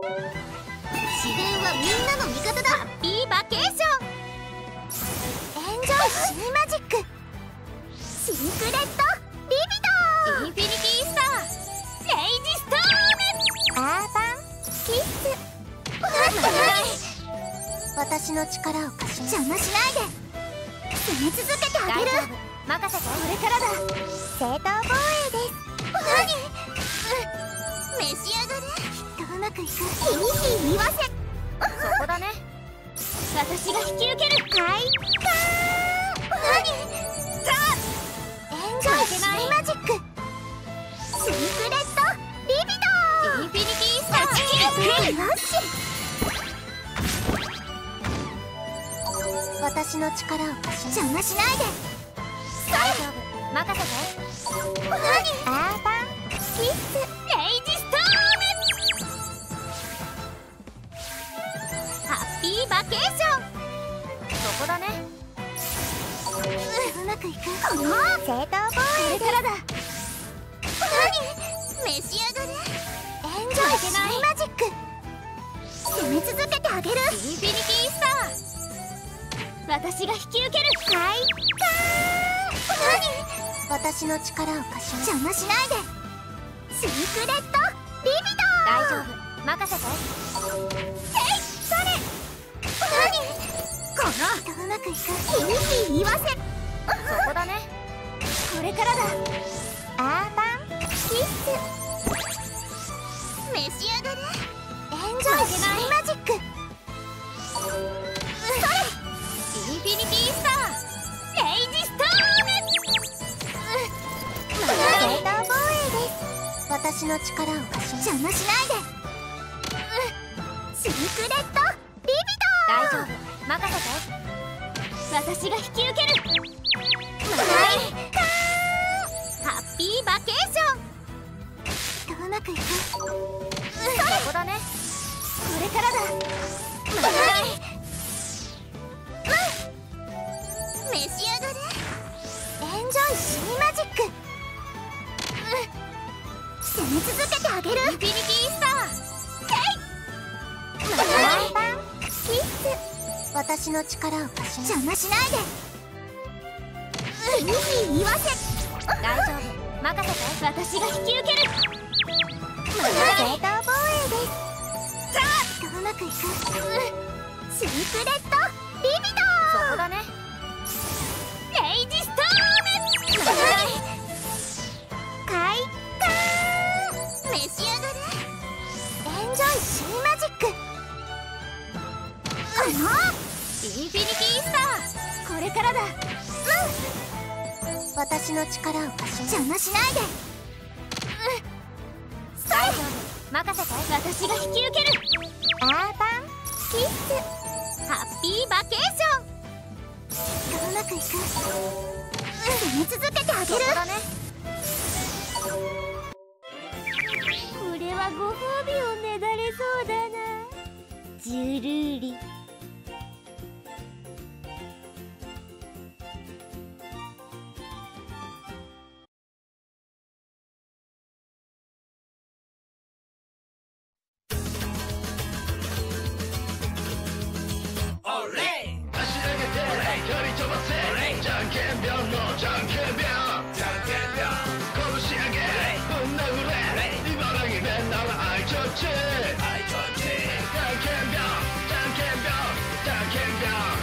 自然はみんなの味方だ。ハッピーバケーション。エンジョイシーマジック。シークレットリビドー。インフィニティスターレイジストーム。アーバンキッス。私の力を貸し邪魔しないで。攻め続けてあげる。任せて。これからだ。正当防衛です。召し上がれ。きっとうまくいく。ヒーヒー言わせ。そこだね。私が引き受ける。快感。エンジョイシーマジック。シークレットリビドー。インフィニティスターよし。私の力を貸し邪魔しないで。大丈夫、任せて。アーバンキッスレイジストーム。ハッピーバケーション。そこだね。うまくいく。この正当防衛で。これからだ。召し上がれ。エンジョイシーマジック。攻め続けてあげる。インフィニティスター私が引き受ける。快感。私の力を貸し邪魔しないで。シークレットリビドー。大丈夫、任せて。えいそれ。このうまくいく。ヒーヒー言わせ。そこだね。これからだ。アーバンキッス。召し上がれ。エンジョイシーマジック。インフィニティスターレイジストーム。正当防衛です。私の力を貸し邪魔しないで。シークレットリビドー。大丈夫、任せて。私が引き受ける。ハッピーバケーション。うまくいく。そこだね。これからだ。召し上がれ。エンジョイシーマジック。攻め続けてあげる。インフィニティスターアーバンキッス。私の力を貸し邪魔しないで。ヒーヒー言わせ。大丈夫、任せて。私が引き受ける。正当防衛です。さあうまくいく。シークレットリビドー。そこだね。レイジストーム。快感。召し上がれ。エンジョイシーマジック。インフィニティスターこれからだ。私の力を貸し邪魔しないで。大丈夫、任せて。私が引き受ける。アーバンキッス。ハッピーバケーション。うまくいく。攻め続けてあげる。これはご褒美をねだれそうだな。ジュルリ。 じゃんけんぴょん